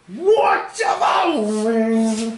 What about?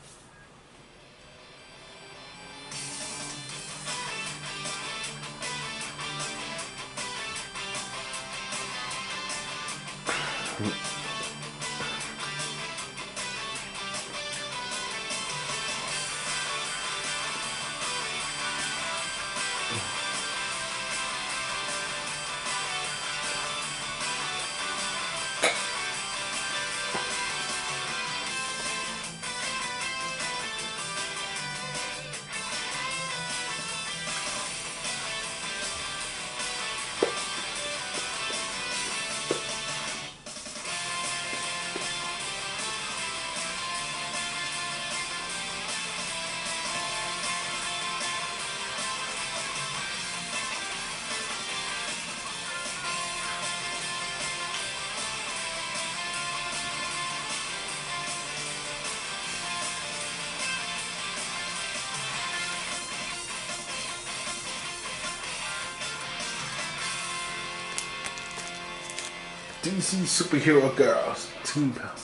DC Superhero Girls Team Power.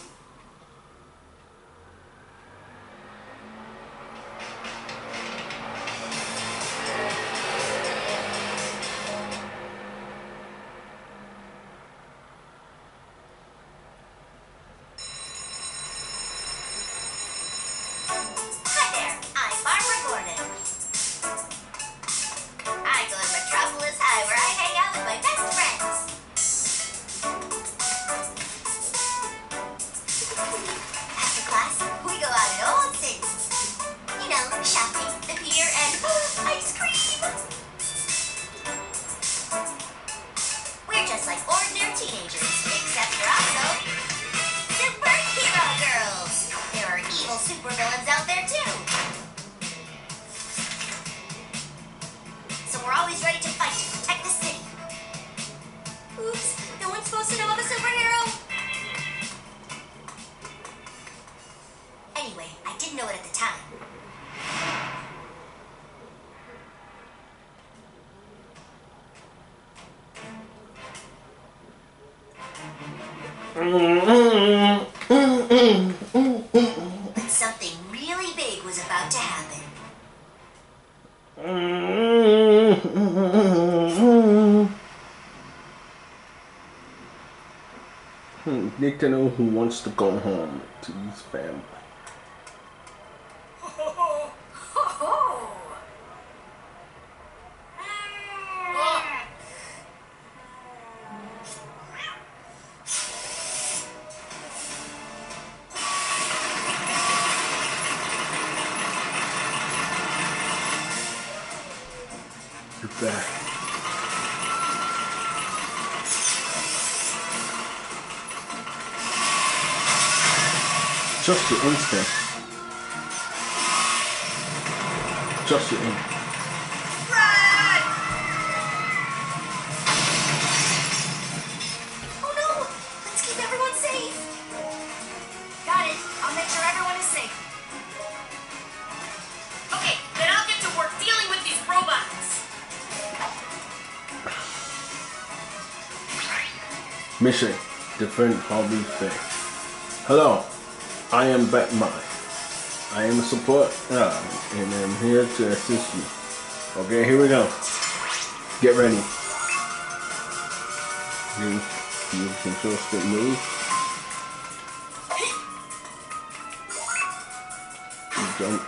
Supervillains out there too. So we're always ready to fight to protect the city. Oops, no one's supposed to know I'm a superhero. Anyway, I didn't know it at the time. But something really big was about to happen. Need to know who wants to go home to his family. You're back. Just your instinct. Just your instinct. Run! Oh no! Let's keep everyone safe. Got it. I'll make sure everyone is safe. Okay, then I'll get to work dealing with these robots. Mission: defend Harvey Bay. Hello, I am Batman. I am a support and I'm here to assist you. Okay, here we go. Get ready. You control stick move. You jump.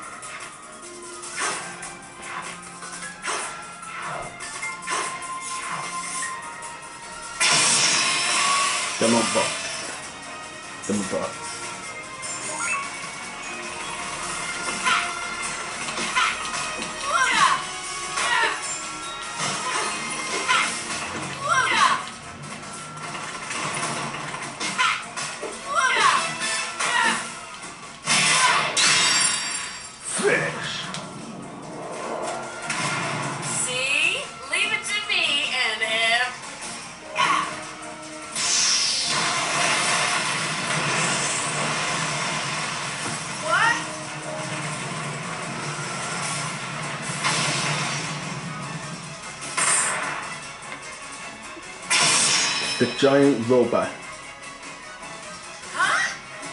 Demo box. Demo box. Fish. See? Leave it to me and what? The giant robot. Huh?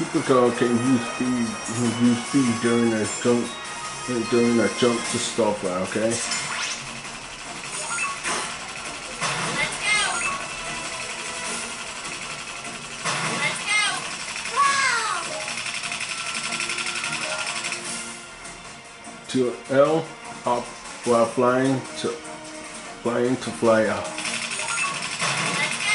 Supergirl can use speed during a jump to Starfire, okay? Let's go! Let's go! Wow! To L up while flying to fly out. Let's go!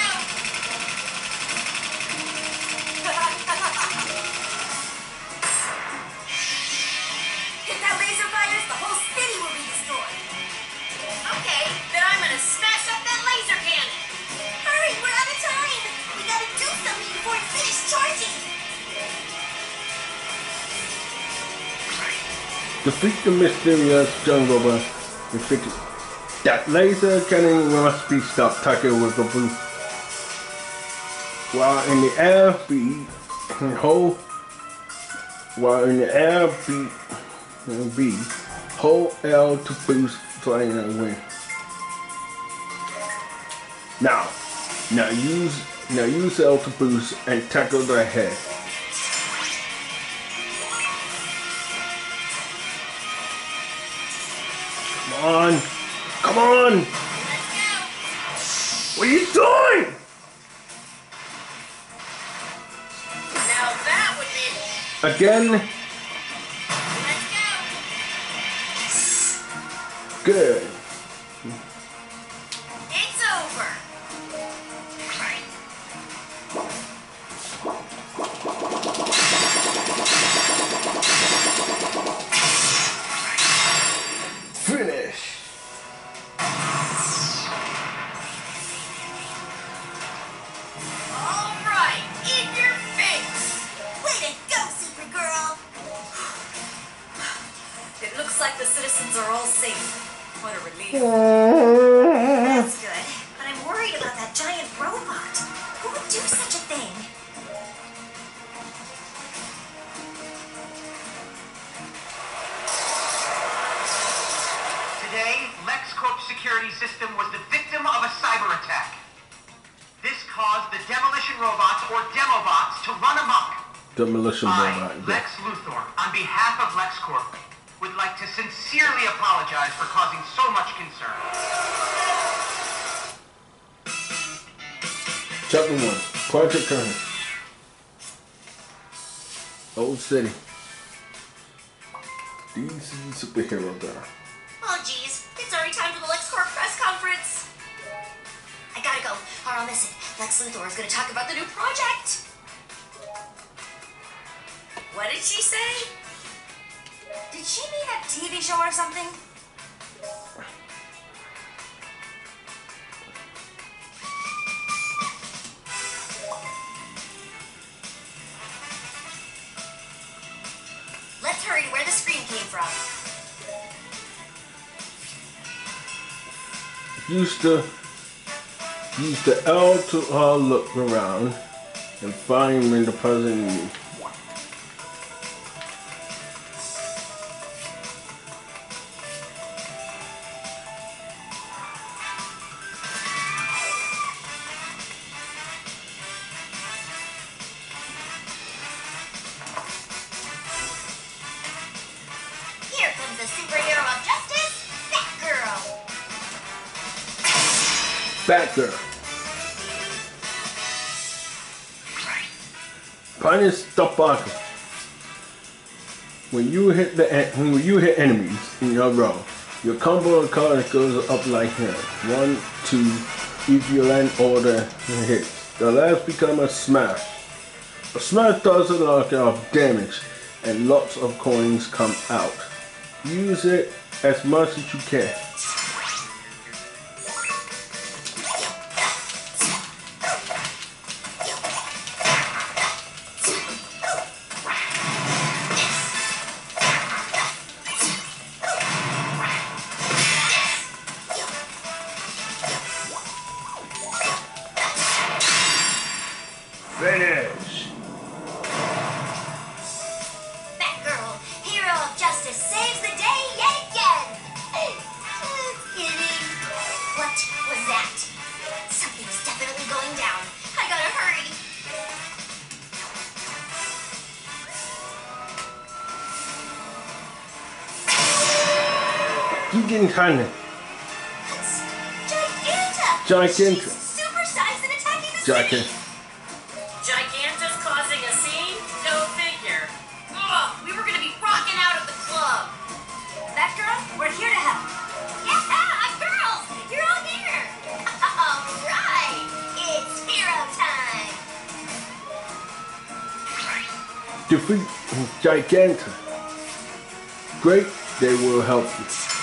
If that laser fires, the whole city will be destroyed. Okay, then I'm gonna smash up that laser cannon. Hurry, we're out of time. We gotta do something before it finishes charging. Defeat the mysterious jungle robot and fix it. That laser cannon must be stopped. Tucker with the boost. While in the air, hold L to boost flying and win. Now use L to boost and tackle the head. Come on! Let's go! What are you doing? Now that would be... Again? Let's go! Good. It's over! Finish. Alright, in your face! Way to go, Supergirl! It looks like the citizens are all safe. What a relief. That's good, but I'm worried about that giant robot. Who would do such a thing? Today, LexCorp security system was the victim of a cyber attack. This caused the demolition robots, or Demobots, to run amok. Demolition robot. I, Lex Luthor, on behalf of LexCorp, would like to sincerely apologize for causing so much concern. Chapter 1. Project Current. Old City. DC superhero girl. Oh, geez. It's already time for the LexCorp press conference. I gotta go, or I'll miss it. Lex Luthor is gonna talk about the new project. What did she say? Did she mean a TV show or something? Let's hurry to where the scream came from. Use the L to look around and find when the person you. Here comes the superhero of justice, Batgirl. Batgirl. Punish the buckle. When you hit enemies in your row, your combo of cards goes up like this. 1, 2, if you land order hits. The last become a smash. A smash does a lot of damage and lots of coins come out. Use it as much as you can. Finish! Batgirl, hero of justice, saves the day yet again. It's Gigantana. It's Giganta! Giganta. She's supersized and attacking the city! Giganta. Giganta's causing a scene? Go figure. Ugh, we were gonna be rocking out at the club. That girl, we're here to help. Yeah, girls! You're all here! Alright! It's hero time! Defeat Giganta. Great, they will help you.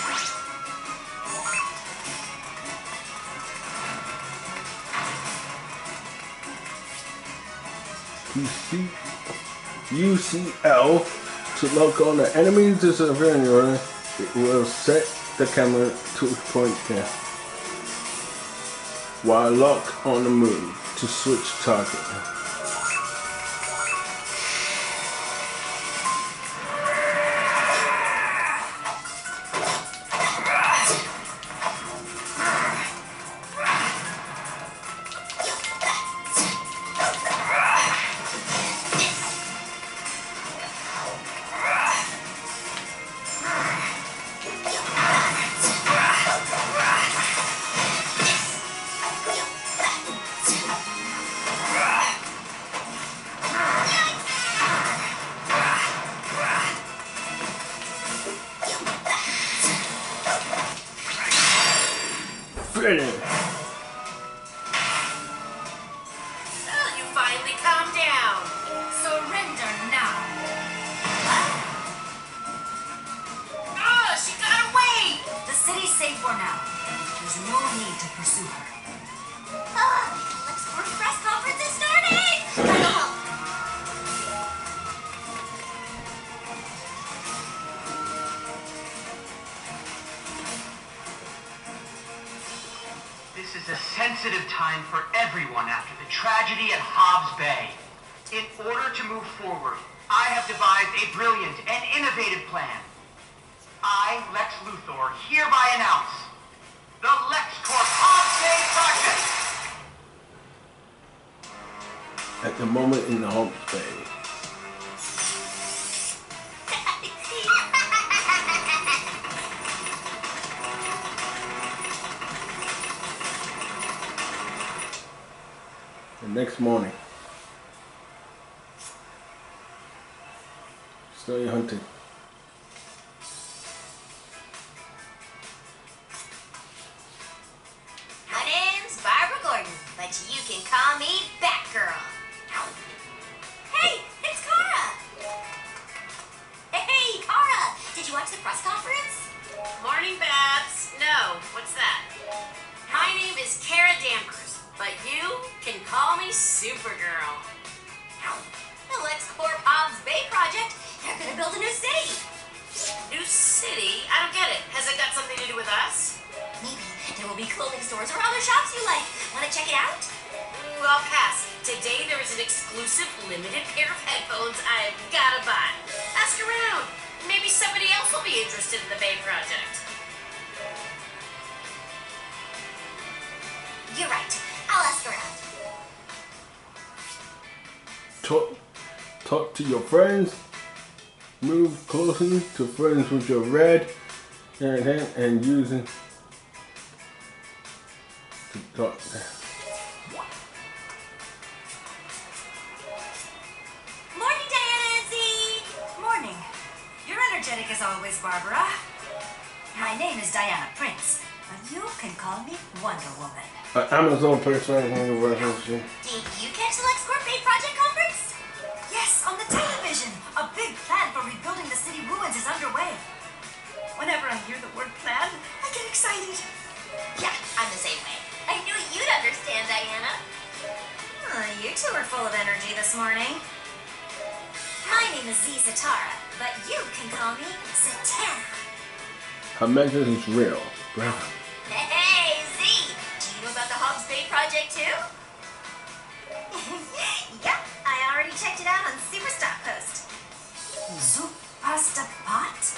UCL to look on the enemy's disadvantage. It will set the camera to point there. While locked on the move to switch target. Finish. So you finally calmed down. Surrender now! Oh, she got away! The city's safe for now. There's no need to pursue her. LexCorp press conference is starting! This is a sensitive time for everyone after the tragedy at Hobbs Bay. In order to move forward, I have devised a brilliant and innovative plan. I, Lex Luthor, hereby announce the LexCorp Hobbs Bay Project! At the moment in the Hobbs Bay. The next morning. Still hunting. My name's Barbara Gordon, but you can call me Batgirl. Hey, it's Kara! Hey, Kara! Did you watch the press conference? Morning, Babs. No, what's that? My name is Kara Danvers, but you can call me Supergirl. The LexCorp Hobbs Bay project, they're gonna build a new city. New city? I don't get it. Has it got something to do with us? Maybe there will be clothing stores or other shops you like. Wanna check it out? Ooh, I'll pass. Today there is an exclusive limited pair of headphones I've gotta buy. Ask around. Maybe somebody else will be interested in the Bay project. You're right. I'll ask around. Talk to your friends. Move closely to friends with your red and using to talk. Morning, Diana and Z! Morning. You're energetic as always, Barbara. My name is Diana Prince, but you can call me Wonder Woman. Amazon person version. Did you catch the LexCorp Bay Project Conference? Yes, on the television. A big plan for rebuilding the city ruins is underway. Whenever I hear the word plan, I get excited. Yeah, I'm the same way. I knew you'd understand, Diana. You two are full of energy this morning. My name is Z Satara, but you can call me Zatanna. Her message is real. Bravo. Hey, Z! Do you know about the Hobbs Bay Project too? Yep, I already checked it out on Superstar Post. Superstar Post?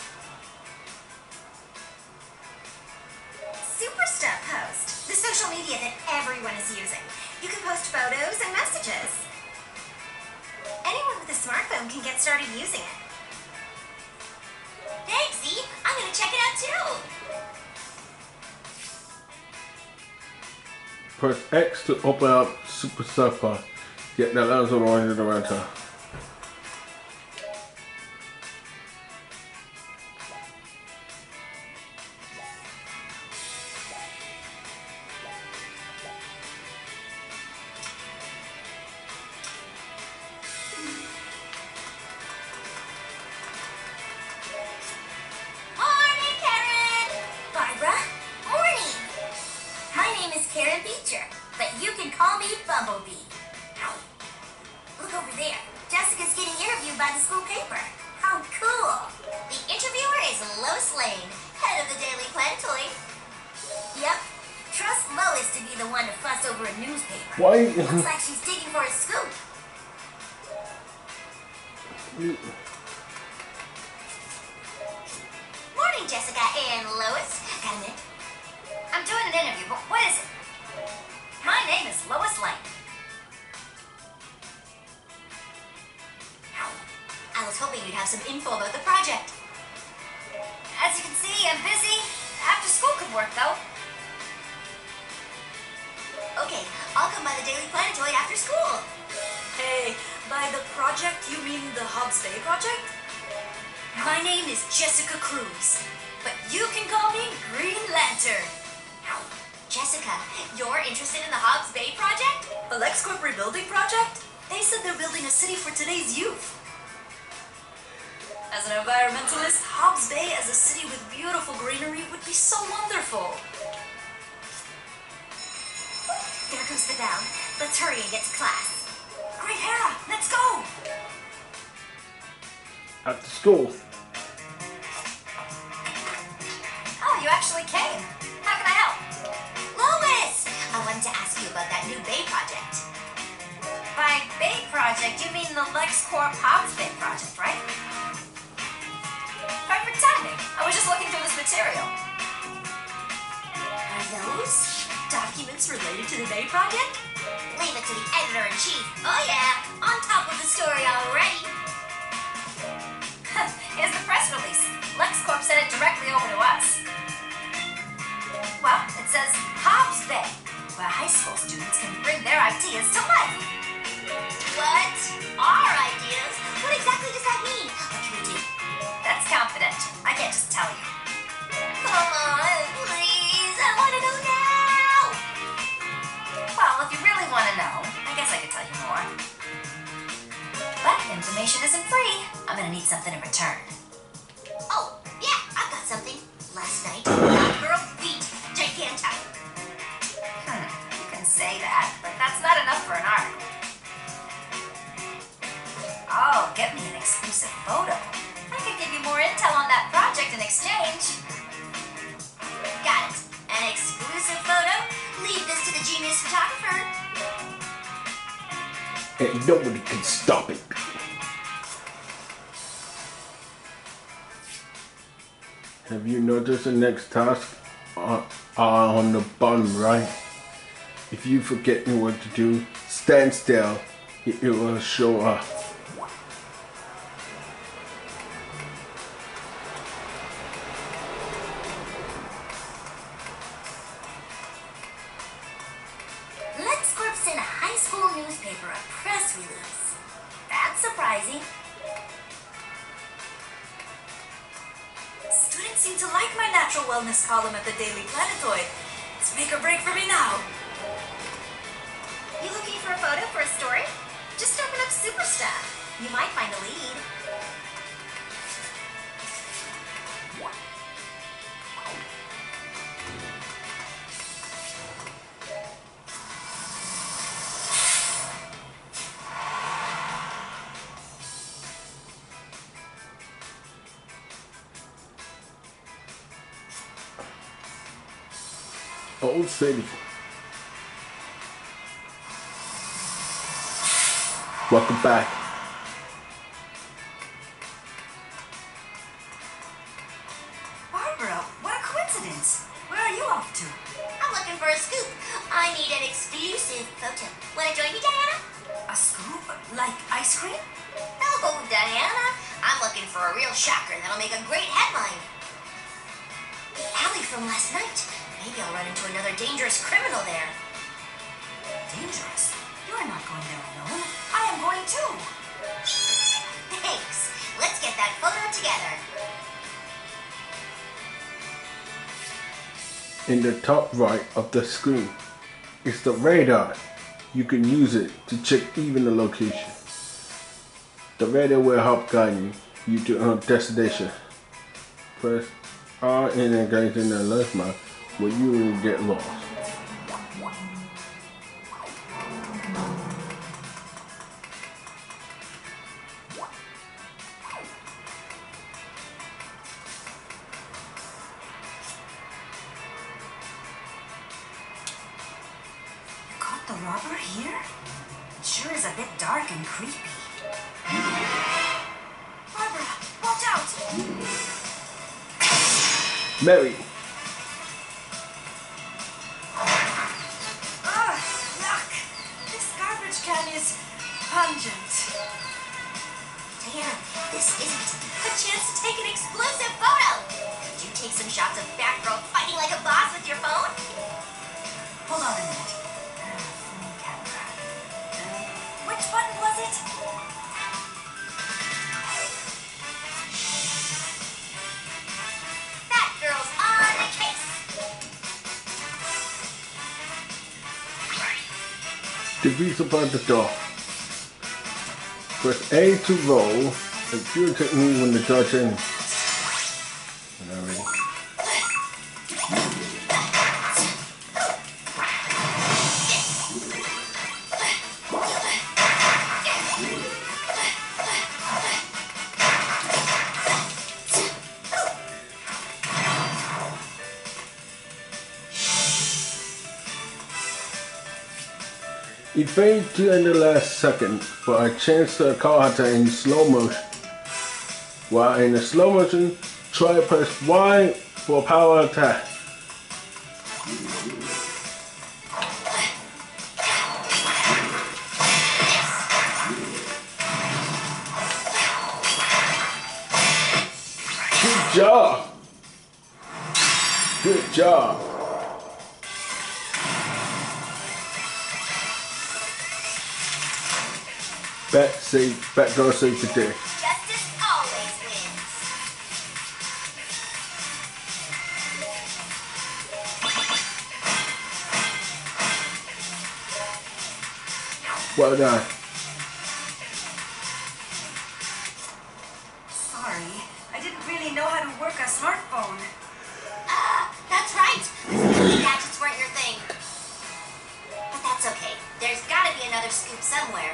Superstar Post, the social media that everyone is using. You can post photos and messages. Anyone with a smartphone can get started using it. Thanks, Z. I'm gonna check it out too. Press X to open up Super Suffer. Get that laser on the renter. Morning, Karen! Barbara, morning! My name is Karen Beecher, but you can call me Bumblebee. Look over there. Jessica's getting interviewed by the school paper. How cool! The interviewer is Lois Lane, head of the Daily Planetoid. Yep. Trust Lois to be the one to fuss over a newspaper. Why? Looks like she's digging for a scoop. Morning, Jessica and Lois. Got a minute? I'm doing an interview, but what is it? My name is Lois Lane. I was hoping you'd have some info about the project. As you can see, I'm busy. After school could work, though. Okay, I'll come by the Daily Planetoid after school. Hey, by the project, you mean the Hobbs Bay project? My name is Jessica Cruz, but you can call me Green Lantern. Jessica, you're interested in the Hobbs Bay project? The LexCorp rebuilding project? They said they're building a city for today's youth. As an environmentalist, Hobbs Bay as a city with beautiful greenery would be so wonderful. There goes the bell. Let's hurry and get to class. Great, Hera, let's go! After school. Oh, you actually came. How can I help? Lois! I wanted to ask you about that new Bay project. By Bay project, you mean the LexCorp Hobbs Bay project, right? Perfect timing. I was just looking through this material. Are those documents related to the Bay project? Leave it to the editor-in-chief. Oh yeah, on top of the story already. Here's the press release. LexCorp sent it directly over to us. Well, it says Hobbs Bay, where high school students can bring their ideas to life. What? Our ideas? What exactly does that mean? What can we do? That's confidential. I can't just tell you. Come on, please. I want to know now. Well, if you really want to know, I guess I could tell you more. But information isn't free. I'm gonna need something in return. Oh, yeah, I've got something. Last night, that girl beat Giganta. You can say that, but that's not enough for an article. Oh, get me an exclusive photo. I could give you more intel on that project in exchange. Got it. An exclusive photo? Leave this to the genius photographer. And nobody can stop it. Have you noticed the next task on the bottom right? If you forget what to do, stand still. It will show up. LexCorp sent a high school newspaper a press release. That's surprising. Students seem to like my natural wellness column at the Daily Planetoid. It's make or break for me now. You looking for a photo for a story? Just open up Superstuff. You might find a lead. Old City. Welcome back. Barbara, what a coincidence. Where are you off to? I'm looking for a scoop. I need an exclusive photo. Wanna join me, Diana? A scoop? Like ice cream? No, Diana. I'm looking for a real shocker that'll make a great headline. The alley from last night. Maybe I'll run into another dangerous criminal there. dangerous. You're not going there alone. I am going too. Thanks. Let's get that photo together. In the top right of the screen is the radar. You can use it to check even the location. The radar will help guide you to your destination. Press R and engage in the alert mode where you will get lost. You caught the robber here? It sure is a bit dark and creepy. Barbara, watch out! Mary, Ugh, yuck! This garbage can is pungent. Diana, this isn't a chance to take an exclusive photo. Could you take some shots of Batgirl fighting like a boss with your phone? Hold on a minute. Phone camera. Which button was it? Batgirl's on the case. degrees above the door. Press A to roll. And Q technique when the dodge ends. It fades to in the last second for a chance to call out in slow motion. While in the slow motion, try press Y for power attack. Good job! Good job! Batgirl saved the day. Justice always wins. Well done. Sorry, I didn't really know how to work a smartphone. That's right. Those gadgets weren't your thing. But that's okay. There's gotta be another scoop somewhere.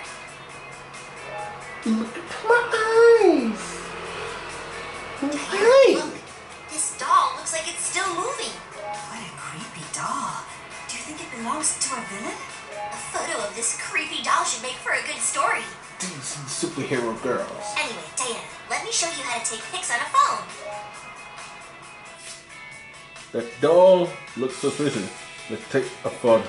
Look at my eyes. Hey, look. This doll looks like it's still moving. What a creepy doll. Do you think it belongs to a villain? A photo of this creepy doll should make for a good story. These superhero girls. Anyway, Diana, let me show you how to take pics on a phone. That doll looks suspicious. Let's take a photo.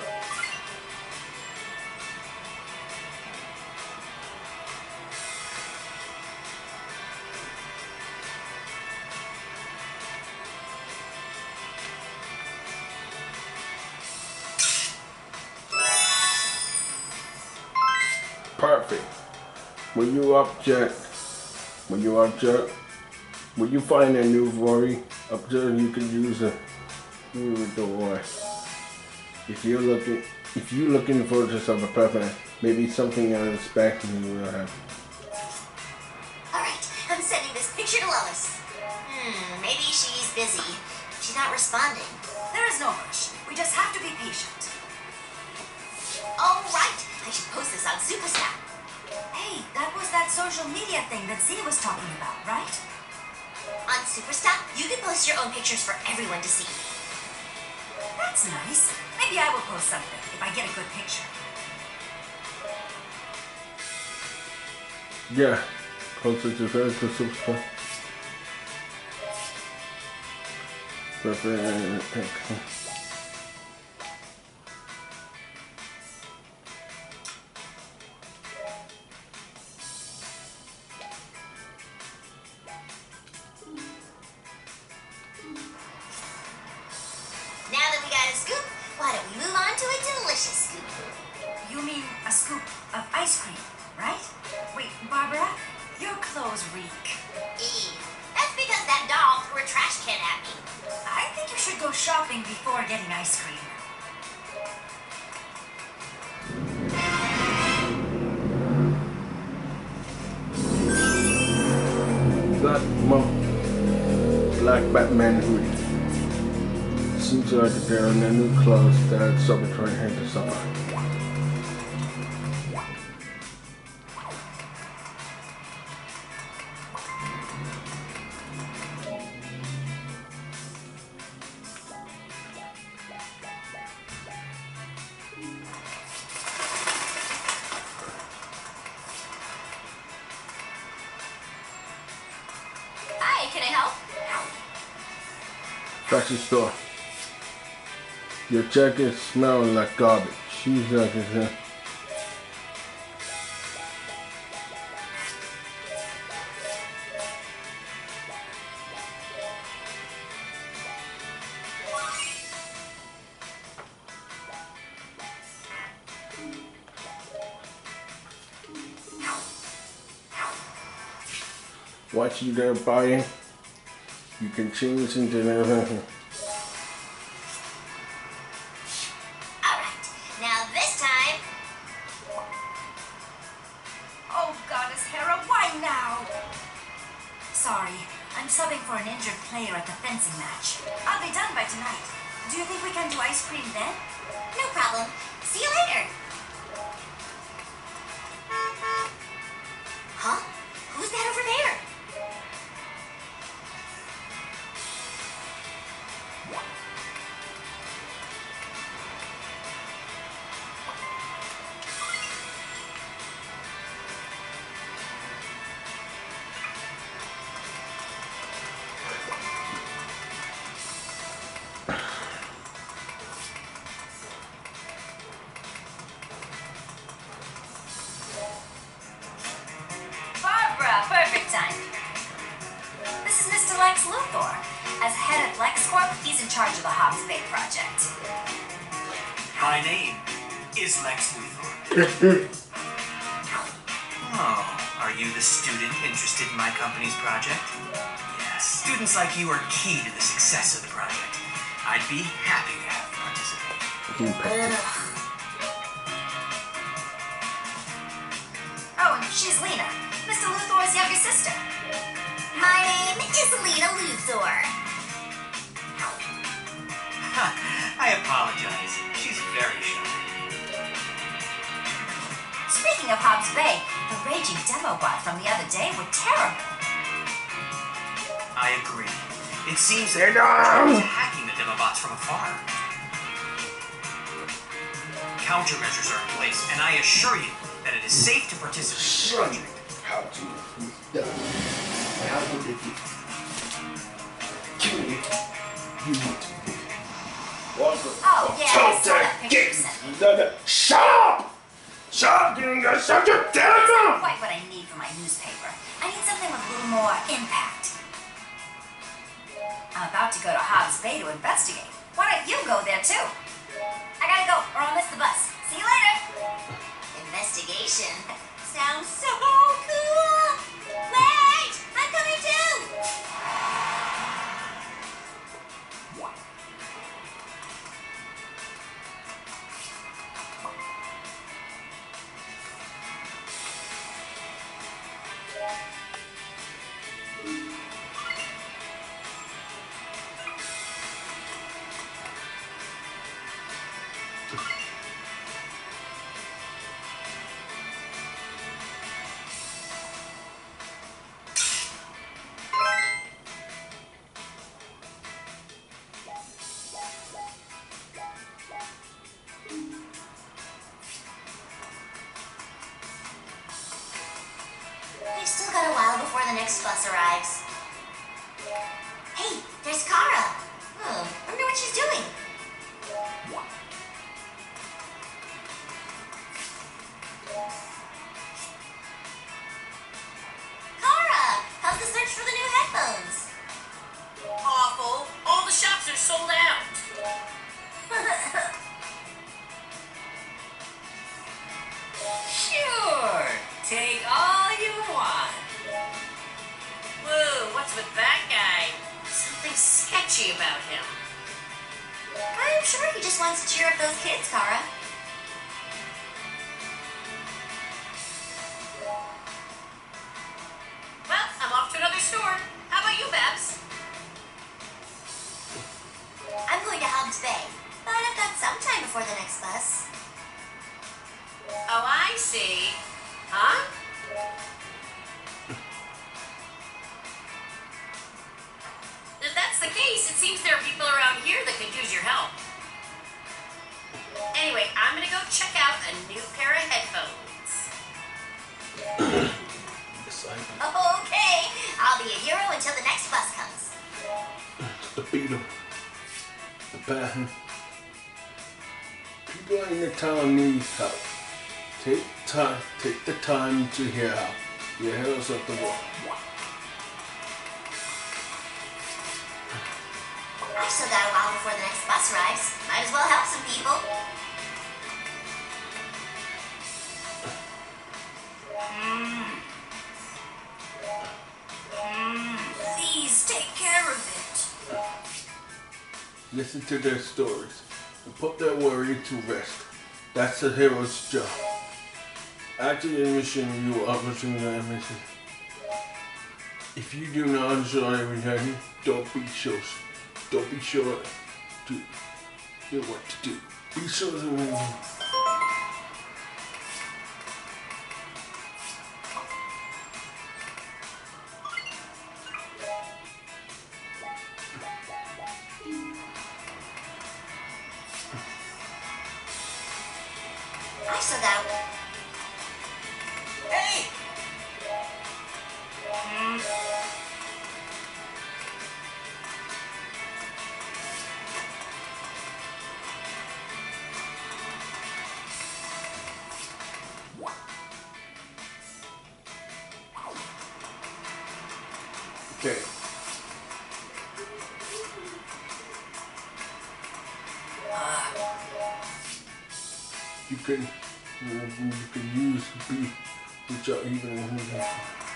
Perfect. When you find a new worry object, you can use a new door. If you're looking for just of a perfect, maybe something unexpected you will have. Alright, I'm sending this picture to Lois. Maybe she's busy. She's not responding. There is no rush. We just have to be patient. Alright, I should post this on Superstar. Hey, that was that social media thing that Z was talking about, right? On Superstar, you can post your own pictures for everyone to see. That's nice. Maybe I will post something if I get a good picture. Yeah, closer to Superstar. Perfect. Now that we got a scoop, why don't we move on to a delicious scoop? scoop of ice cream, right? Wait, Barbara, your clothes reek. That's because that doll threw a trash can at me. I think you should go shopping before getting ice cream. Black Batman hoodie. Seems like they're in their new clothes that Cybertron had to suffer. Hi, can I help? Fashion store. Your jacket smells like garbage. She's like this. What you there buying? You can change into the Alright, now this time, Oh, Goddess Hera, why now? Sorry, I'm subbing for an injured player at the fencing match. I'll be done by tonight. Do you think we can do ice cream then? no problem. See you later. Huh? Who's that over there? Barbara, perfect time. This is Mr. Lex Luthor. As head of LexCorp, he's in charge of the Hobbs Bay project. My name is Lex Luthor. Oh, are you the student interested in my company's project? Yes, students like you are key to the success of the project. I'd be happy to have you participate. Oh, and she's Lena, Mr. Luthor's younger sister. My name is Lena Luthor. I apologize. She's very shy. Speaking of Hobbs Bay, the raging demo bot from the other day were terrible. I agree. It seems that they're hacking the demobots from afar. Countermeasures are in place, and I assure you that it is safe to participate in the project. How to be done. How would it be? You need to be. Oh, yeah, I saw that picture you sent me. Shut up! Shut up! Shut your damn mouth! Quite what I need for my newspaper. I need something with a little more impact. I'm about to go to Hobbs Bay to investigate. Why don't you go there too? I gotta go, or I'll miss the bus. See you later. Investigation. Sounds so cool. Wait! I'm coming too! We've still got a while before the next bus arrives. Hey, there's Kara. Wonder what she's doing. Kara, how's the search for the new headphones? Awful. All the shops are sold out. what's with that guy? Something sketchy about him. I'm sure he just wants to cheer up those kids, Kara. Well, I'm off to another store. How about you, Babs? I'm going to Hobbs Bay, but I've got some time before the next bus. Oh, I see. Huh? If that's the case, it seems there are people around here that could use your help. Anyway, I'm gonna go check out a new pair of headphones. Exciting. Okay, I'll be a hero until the next bus comes. The Beetle. The pattern. People in the town need help. Take the time to hear help. You're heroes of the world. I've still got a while before the next bus arrives. Might as well help some people. Please take care of it. Listen to their stories and put their worry to rest. That's a hero's job. After your mission, you will accomplish your mission. If you do not enjoy every journey, don't be sure to know what to do. Be sure to remember. I still got a... Hey! Okay. You can use B, which are even in here.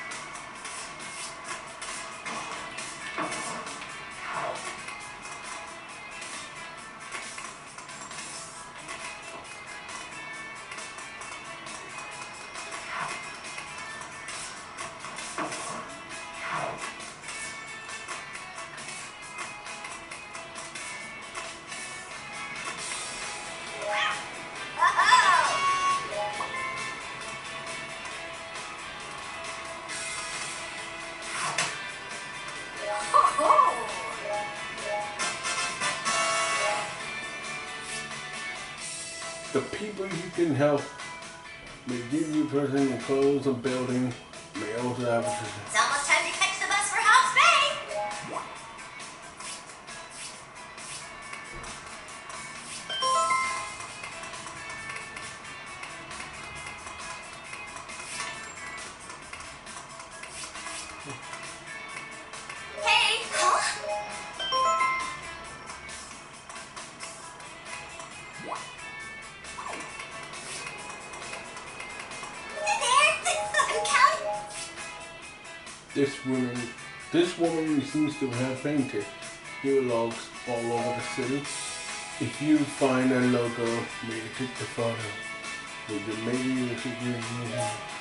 The people you can help may give you personal clothes and building, may also have a It's almost time to catch the bus for Hobbs Bay. Hey, huh? I'm counting. This woman seems to have painted hero logs all over the city. If you find a logo, maybe take the photo. Maybe you should use it.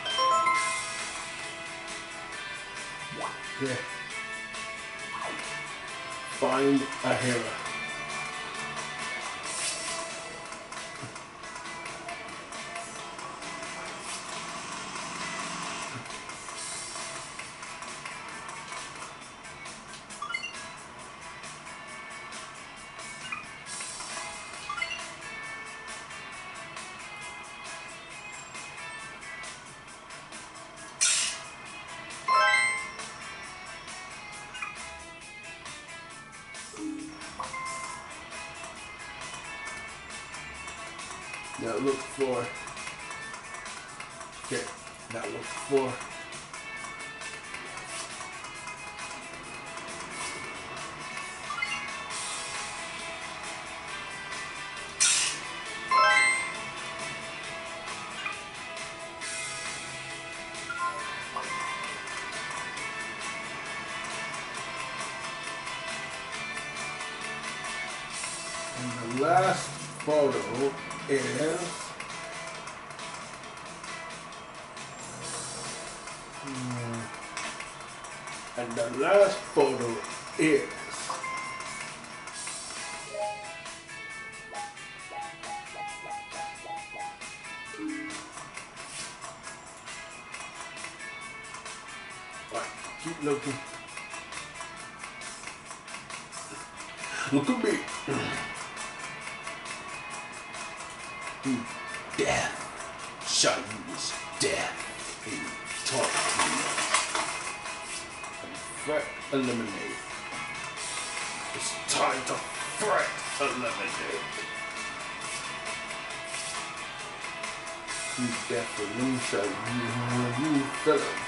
Yeah. Find a hero. Now look for, okay, now look for, last photo is and the last photo is keep looking. Look at me. Death shall use death in talk to me. And threat eliminate. It's time to threat eliminate. You death eliminate you felons.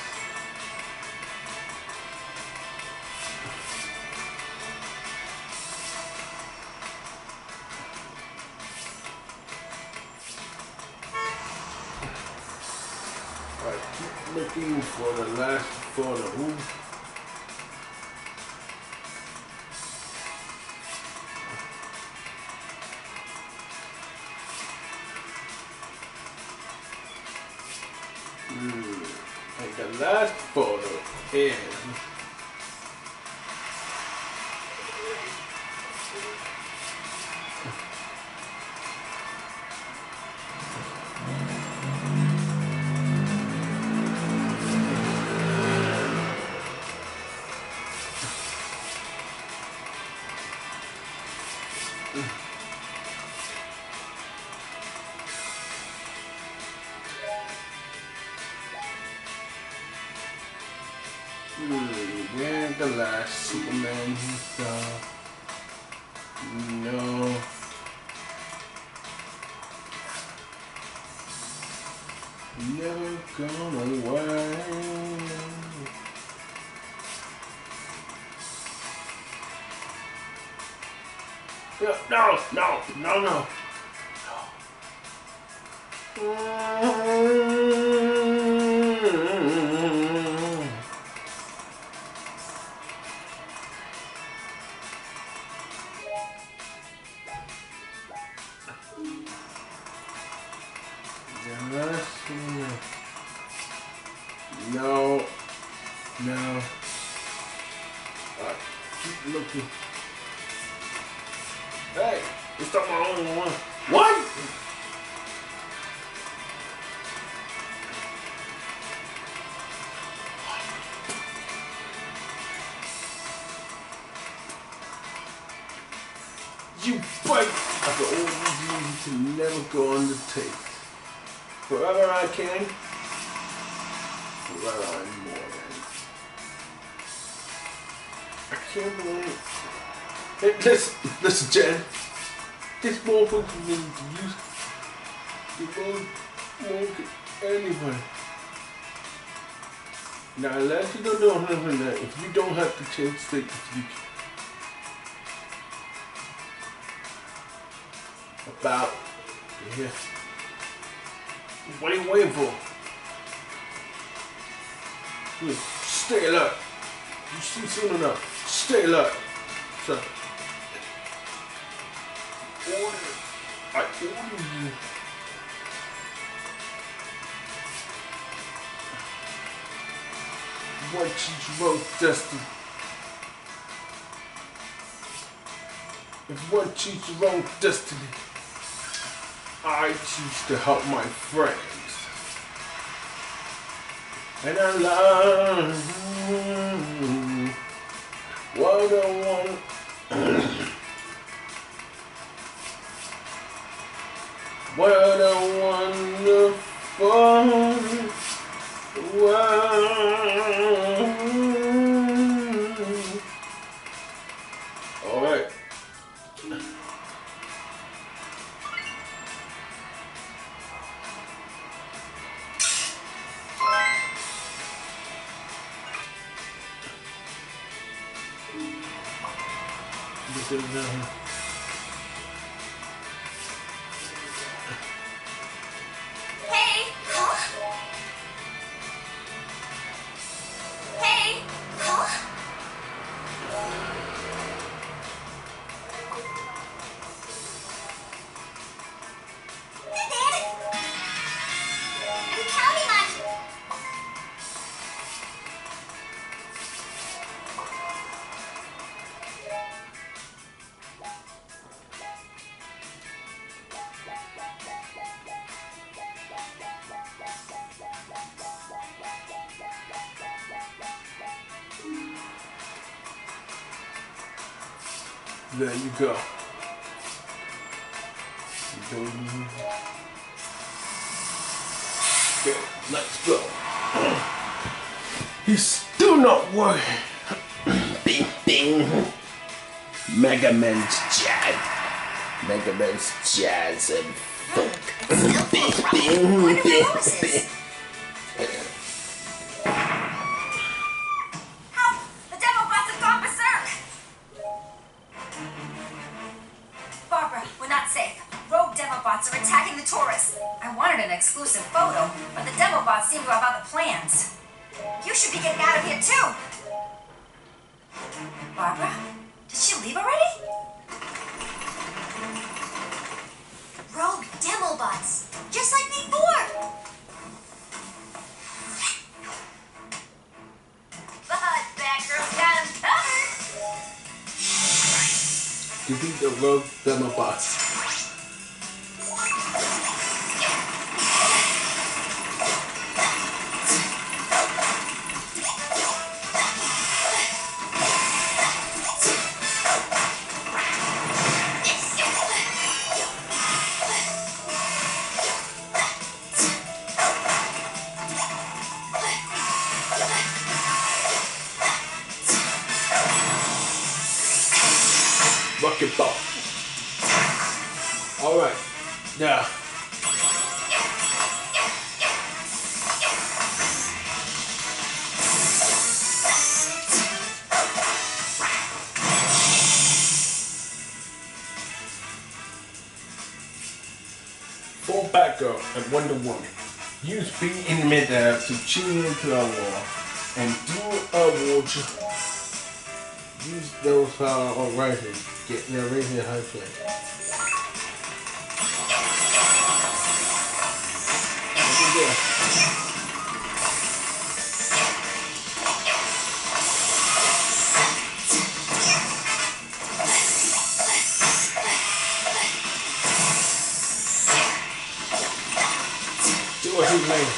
Looking for the last photo. And the last photo is where's the last Superman stuff? No. Never gone away. No. No. Keep looking. Hey, it's not my only one. What? You fight after all these years to never go undertake. Forever I can. Forever I'm more than. I can't believe. Hey, listen, Jen. This motherfucker is going to use. You won't get anybody. Now, unless you don't know nothing that, if you don't have the chance to take the future. About, yeah. What are you waiting for? Stay alert. You see soon enough. Stay alert. So, I order you. What you wrote destiny. If one choose your own destiny, I choose to help my friends. And I love what I want. What a wonderful world. All right. Hey! Huh? Hey! Huh? There you go. Okay, let's go. He's still not working. Bing, bing. Mega Man's jazz. Mega Man's jazz and funk. Bing, bing, bing, bing. Help! The Demobots have gone berserk! Barbara, we're not safe. Rogue Demobots are attacking the tourists. I wanted an exclusive photo, but the Demobots seem to have other plans. You should be getting out of here too! Barbara? Did she leave already? Rogue Demobots, just like before. But Batgirl's got him covered. Defeat the Rogue Demobots. Bucket ball. All right, now. For Batgirl and Wonder Woman, use B in midair to chain into a wall and do a wall. Use those power on right here. Get their right here high play. Do what he made.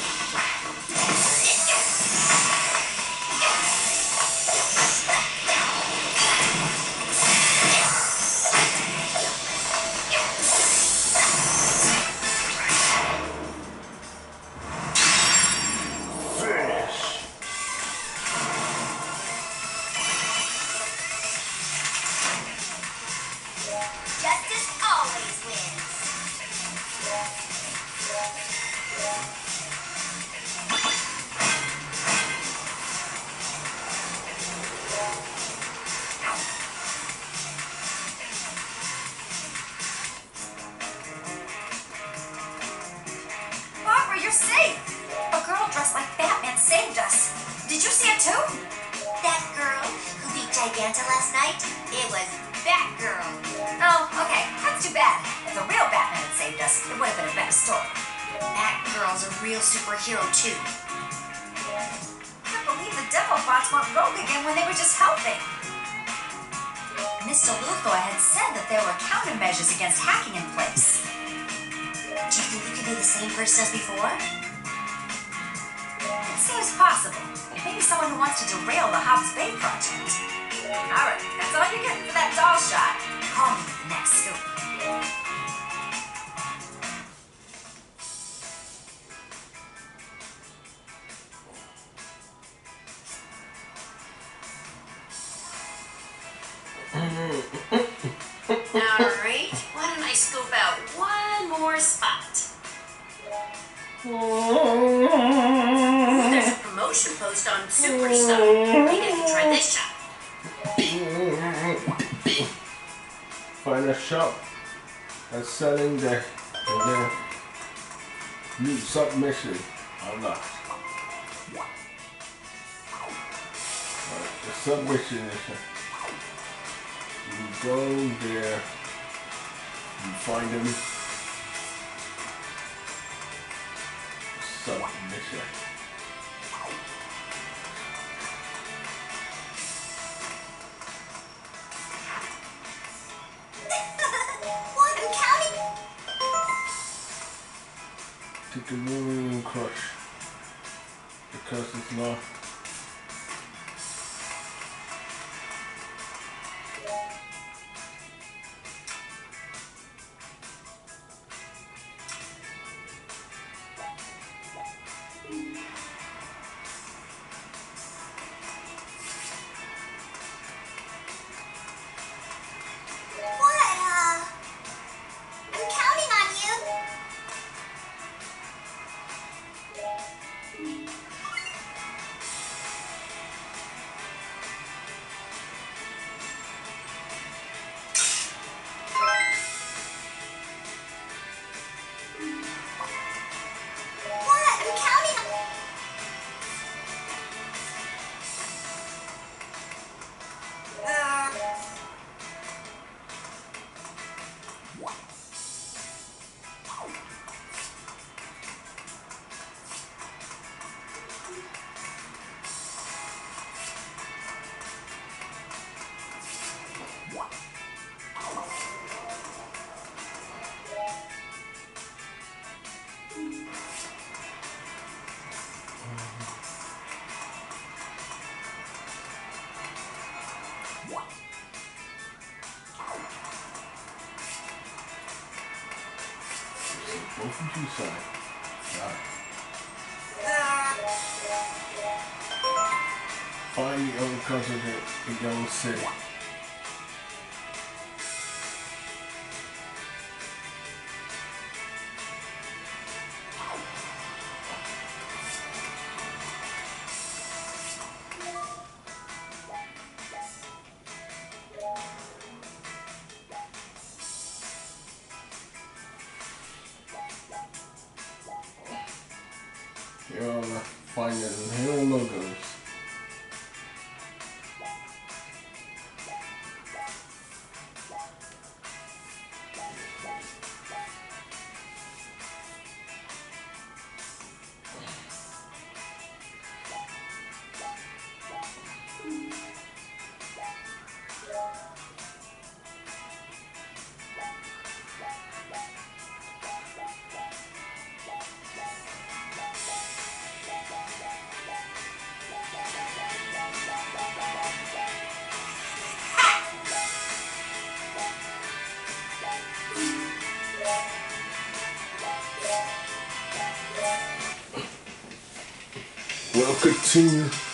Justice always wins. Barbara, you're safe! A girl dressed like Batman saved us. Did you see it too? That girl who beat Giganta last night, it was Batgirl. Oh, okay. That's too bad. If the real Batman had saved us, it would have been a better story. Batgirl's a real superhero too. Can't believe the Demobots went rogue again when they were just helping. Mr. Luthor had said that there were countermeasures against hacking in place. Do you think it could be the same person as before? It seems possible. Maybe someone who wants to derail the Hobbs Bay project. Alright, that's all you're getting for that doll shot. Call me with the next scoop. Alright, why don't I scope out one more spot? There's a promotion post on Superstar. Maybe I can try this shot. Find a shop that's selling the new submission. Allah. The submission is you go there, you find them. Submission. One who counting? Take the moving crush. Because it's not. both of you side. Alright. Find the other cousin in Yellow City. You're all finding hero logos. We'll continue